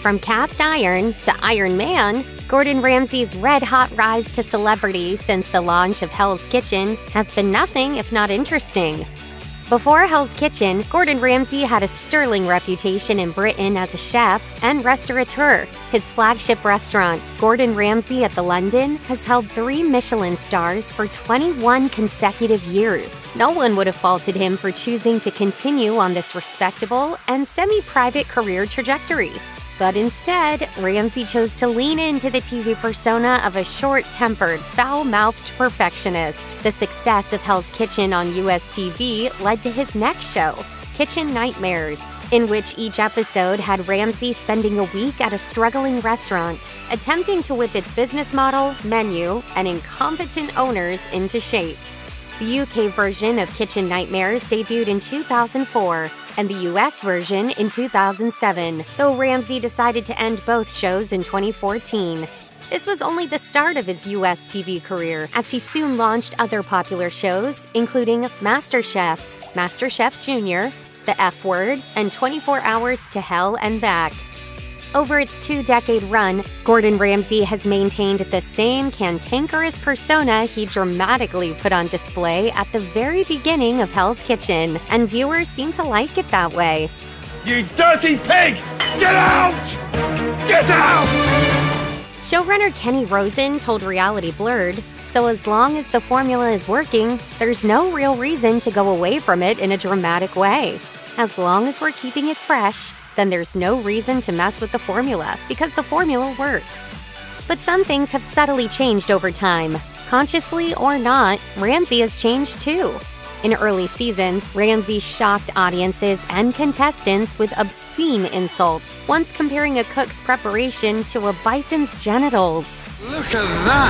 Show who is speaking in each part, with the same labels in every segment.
Speaker 1: From cast iron to Iron Man, Gordon Ramsay's red-hot rise to celebrity since the launch of Hell's Kitchen has been nothing if not interesting. Before Hell's Kitchen, Gordon Ramsay had a sterling reputation in Britain as a chef and restaurateur. His flagship restaurant, Gordon Ramsay at the London, has held 3 Michelin stars for 21 consecutive years. No one would have faulted him for choosing to continue on this respectable and semi-private career trajectory. But instead, Ramsay chose to lean into the TV persona of a short-tempered, foul-mouthed perfectionist. The success of Hell's Kitchen on US TV led to his next show, Kitchen Nightmares, in which each episode had Ramsay spending a week at a struggling restaurant, attempting to whip its business model, menu, and incompetent owners into shape. The UK version of Kitchen Nightmares debuted in 2004, and the US version in 2007, though Ramsay decided to end both shows in 2014. This was only the start of his US TV career, as he soon launched other popular shows, including MasterChef, MasterChef Junior, The F Word, and 24 Hours to Hell and Back. Over its 2-decade run, Gordon Ramsay has maintained the same cantankerous persona he dramatically put on display at the very beginning of Hell's Kitchen, and viewers seem to like it that way.
Speaker 2: You dirty pig! Get out! Get out!
Speaker 1: Showrunner Kenny Rosen told Reality Blurred, "So as long as the formula is working, there's no real reason to go away from it in a dramatic way. As long as we're keeping it fresh, then there's no reason to mess with the formula, because the formula works." But some things have subtly changed over time. Consciously or not, Ramsay has changed too. In early seasons, Ramsay shocked audiences and contestants with obscene insults, once comparing a cook's preparation to a bison's genitals.
Speaker 2: Look at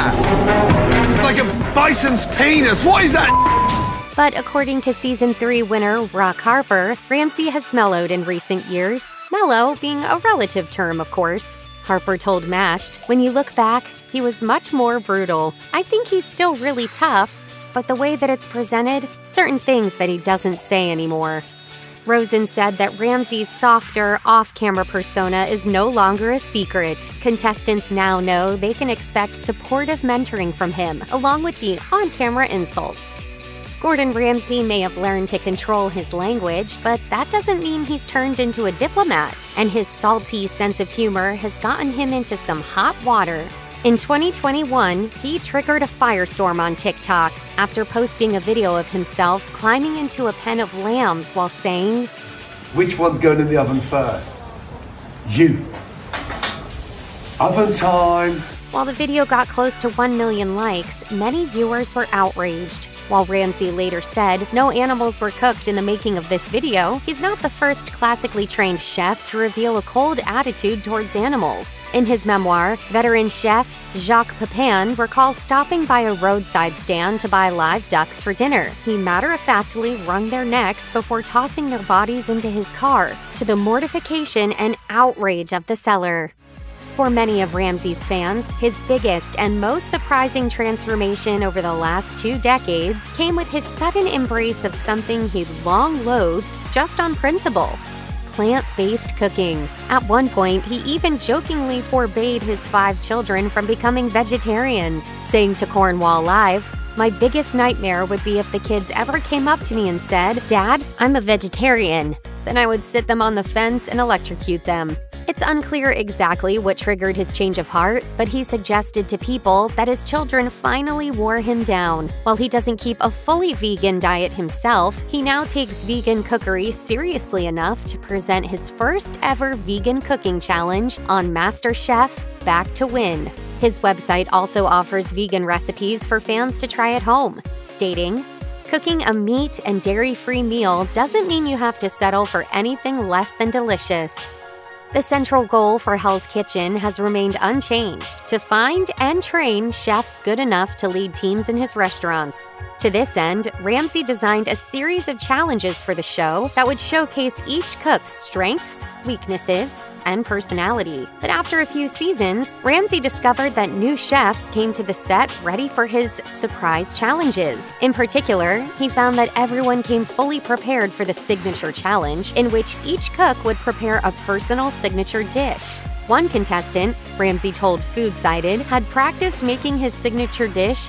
Speaker 2: that! It's like a bison's penis! What is that?
Speaker 1: But according to Season 3 winner Rock Harper, Ramsay has mellowed in recent years. Mellow being a relative term, of course. Harper told Mashed, "When you look back, he was much more brutal. I think he's still really tough, but the way that it's presented, certain things that he doesn't say anymore." Rosen said that Ramsay's softer, off-camera persona is no longer a secret. Contestants now know they can expect supportive mentoring from him, along with the on-camera insults. Gordon Ramsay may have learned to control his language, but that doesn't mean he's turned into a diplomat, and his salty sense of humor has gotten him into some hot water. In 2021, he triggered a firestorm on TikTok after posting a video of himself climbing into a pen of lambs while saying,
Speaker 3: "Which one's going in the oven first? You. Oven time."
Speaker 1: While the video got close to 1 million likes, many viewers were outraged. While Ramsay later said no animals were cooked in the making of this video, he's not the first classically trained chef to reveal a cold attitude towards animals. In his memoir, veteran chef Jacques Pepin recalls stopping by a roadside stand to buy live ducks for dinner. He matter-of-factly wrung their necks before tossing their bodies into his car, to the mortification and outrage of the seller. For many of Ramsay's fans, his biggest and most surprising transformation over the last 2 decades came with his sudden embrace of something he'd long loathed just on principle: plant-based cooking. At one point, he even jokingly forbade his 5 children from becoming vegetarians, saying to Cornwall Live, "My biggest nightmare would be if the kids ever came up to me and said, 'Dad, I'm a vegetarian.' Then I would sit them on the fence and electrocute them." It's unclear exactly what triggered his change of heart, but he suggested to people that his children finally wore him down. While he doesn't keep a fully vegan diet himself, he now takes vegan cookery seriously enough to present his first ever vegan cooking challenge on MasterChef Back to Win. His website also offers vegan recipes for fans to try at home, stating, "Cooking a meat and dairy-free meal doesn't mean you have to settle for anything less than delicious." The central goal for Hell's Kitchen has remained unchanged: to find and train chefs good enough to lead teams in his restaurants. To this end, Ramsay designed a series of challenges for the show that would showcase each cook's strengths, weaknesses, and personality. But after a few seasons, Ramsay discovered that new chefs came to the set ready for his surprise challenges. In particular, he found that everyone came fully prepared for the signature challenge, in which each cook would prepare a personal signature dish. One contestant, Ramsay told Food Cited, had practiced making his signature dish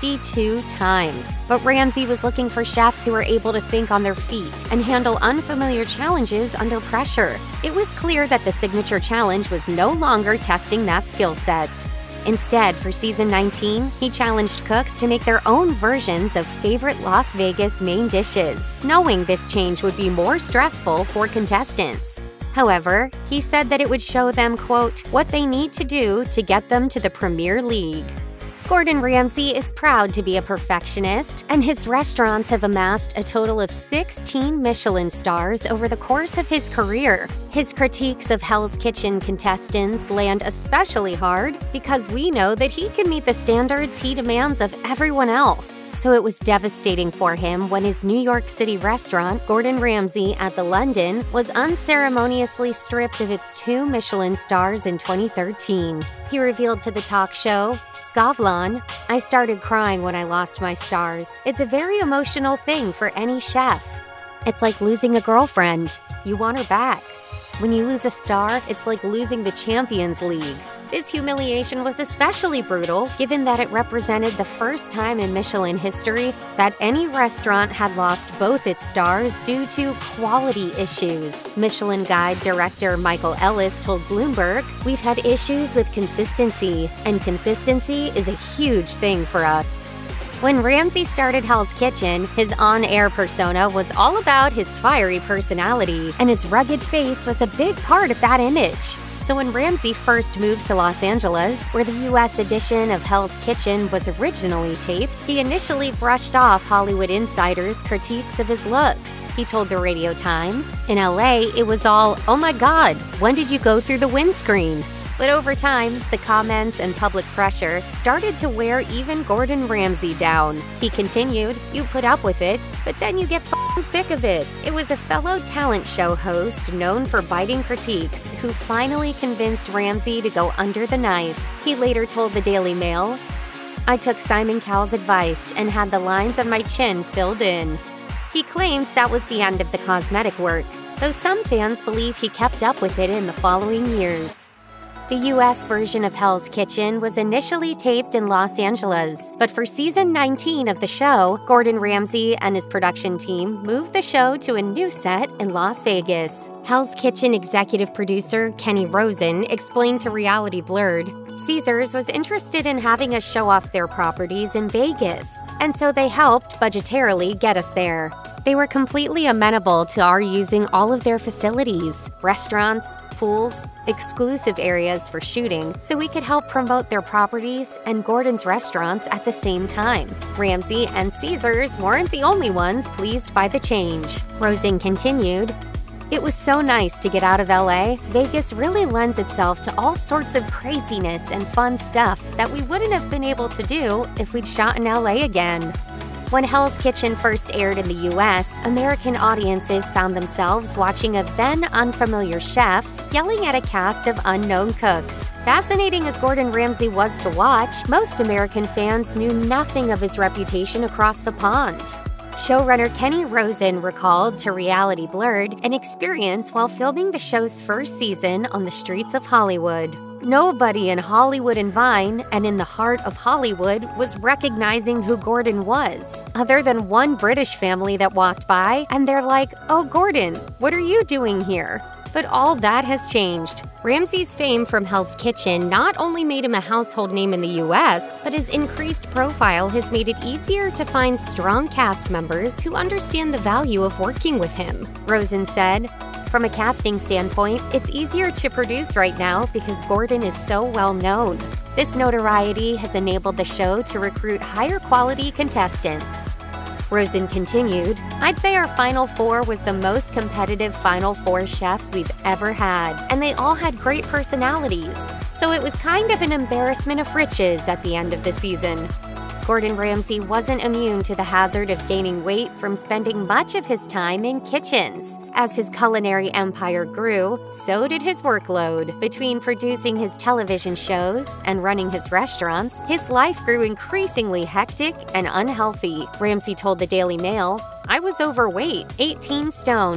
Speaker 1: 52 times. But Ramsay was looking for chefs who were able to think on their feet and handle unfamiliar challenges under pressure. It was clear that the signature challenge was no longer testing that skill set. Instead, for season 19, he challenged cooks to make their own versions of favorite Las Vegas main dishes, knowing this change would be more stressful for contestants. However, he said that it would show them, quote, what they need to do to get them to the Premier League. Gordon Ramsay is proud to be a perfectionist, and his restaurants have amassed a total of 16 Michelin stars over the course of his career. His critiques of Hell's Kitchen contestants land especially hard because we know that he can meet the standards he demands of everyone else. So it was devastating for him when his New York City restaurant, Gordon Ramsay at the London, was unceremoniously stripped of its 2 Michelin stars in 2013. He revealed to the talk show, Skavlan, I started crying when I lost my stars. It's a very emotional thing for any chef. It's like losing a girlfriend. You want her back. When you lose a star, it's like losing the Champions League. This humiliation was especially brutal, given that it represented the first time in Michelin history that any restaurant had lost both its stars due to quality issues. Michelin Guide director Michael Ellis told Bloomberg, "We've had issues with consistency, and consistency is a huge thing for us." When Ramsay started Hell's Kitchen, his on-air persona was all about his fiery personality, and his rugged face was a big part of that image. So when Ramsay first moved to Los Angeles, where the US edition of Hell's Kitchen was originally taped, he initially brushed off Hollywood insiders' critiques of his looks. He told the Radio Times, "In LA, it was all, oh my God, when did you go through the windscreen?" But over time, the comments and public pressure started to wear even Gordon Ramsay down. He continued, "You put up with it, but then you get f***ing sick of it." It was a fellow talent show host known for biting critiques who finally convinced Ramsay to go under the knife. He later told the Daily Mail, "I took Simon Cowell's advice and had the lines of my chin filled in." He claimed that was the end of the cosmetic work, though some fans believe he kept up with it in the following years. The US version of Hell's Kitchen was initially taped in Los Angeles, but for season 19 of the show, Gordon Ramsay and his production team moved the show to a new set in Las Vegas. Hell's Kitchen executive producer Kenny Rosen explained to Reality Blurred, Caesars was interested in having us show off their properties in Vegas, and so they helped budgetarily get us there. They were completely amenable to our using all of their facilities, restaurants, pools, exclusive areas for shooting, so we could help promote their properties and Gordon's restaurants at the same time. Ramsay and Caesars weren't the only ones pleased by the change. Rosen continued, "It was so nice to get out of LA. Vegas really lends itself to all sorts of craziness and fun stuff that we wouldn't have been able to do if we'd shot in LA again." When Hell's Kitchen first aired in the US, American audiences found themselves watching a then unfamiliar chef yelling at a cast of unknown cooks. Fascinating as Gordon Ramsay was to watch, most American fans knew nothing of his reputation across the pond. Showrunner Kenny Rosen recalled to Reality Blurred an experience while filming the show's first season on the streets of Hollywood. Nobody in Hollywood and Vine, and in the heart of Hollywood, was recognizing who Gordon was, other than one British family that walked by, and they're like, "Oh, Gordon, what are you doing here?" But all that has changed. Ramsay's fame from Hell's Kitchen not only made him a household name in the US, but his increased profile has made it easier to find strong cast members who understand the value of working with him. Rosen said, "From a casting standpoint, it's easier to produce right now because Gordon is so well known. This notoriety has enabled the show to recruit higher quality contestants." Rosen continued, "I'd say our Final Four was the most competitive Final Four chefs we've ever had, and they all had great personalities. So it was kind of an embarrassment of riches at the end of the season." Gordon Ramsay wasn't immune to the hazard of gaining weight from spending much of his time in kitchens. As his culinary empire grew, so did his workload. Between producing his television shows and running his restaurants, his life grew increasingly hectic and unhealthy. Ramsay told the Daily Mail, "I was overweight, 18 stone.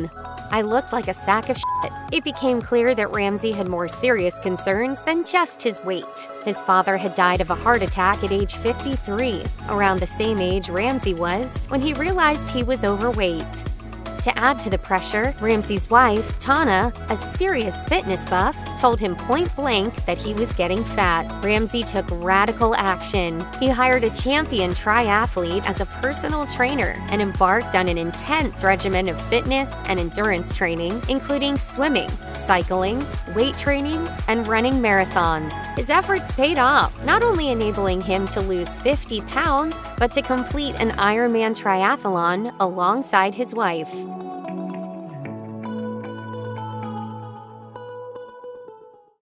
Speaker 1: "I looked like a sack of shit." It became clear that Ramsay had more serious concerns than just his weight. His father had died of a heart attack at age 53, around the same age Ramsay was when he realized he was overweight. To add to the pressure, Ramsay's wife, Tana, a serious fitness buff, told him point-blank that he was getting fat. Ramsay took radical action. He hired a champion triathlete as a personal trainer and embarked on an intense regimen of fitness and endurance training, including swimming, cycling, weight training, and running marathons. His efforts paid off, not only enabling him to lose 50 pounds, but to complete an Ironman triathlon alongside his wife.